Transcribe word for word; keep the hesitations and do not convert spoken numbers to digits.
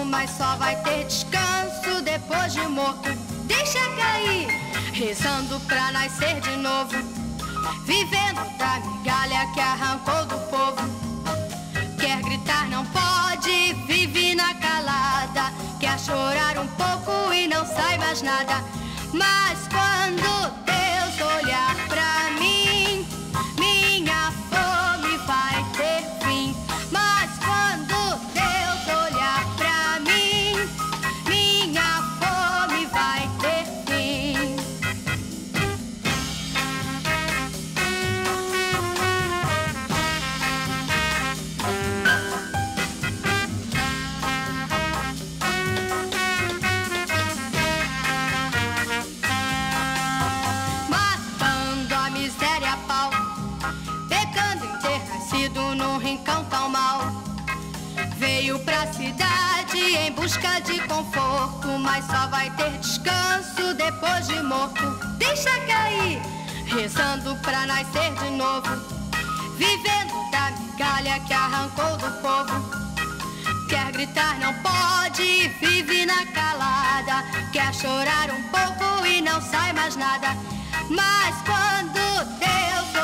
mas só vai ter descanso depois de morto. Deixa cair, rezando pra nascer de novo, vivendo da migalha que arrancou do povo. Quer gritar, não pode, vive na calada. Quer chorar um pouco e não sai mais nada. Mas quando Deus olhar pra mim, minha fome vai ter fim. Mas quando Deus olhar pra mim, minha fome vai ter fim. Matando a miséria a pau, pecando em ter nascido num rincão tão mau. Veio pra cidade em busca de conforto, mas só vai ter descanso depois de morto. Deixa cair, rezando pra nascer de novo, vivendo da migalha que arrancou do povo. Quer gritar, não pode, vive na calada. Quer chorar um pouco e não sai mais nada. Mas quando Deus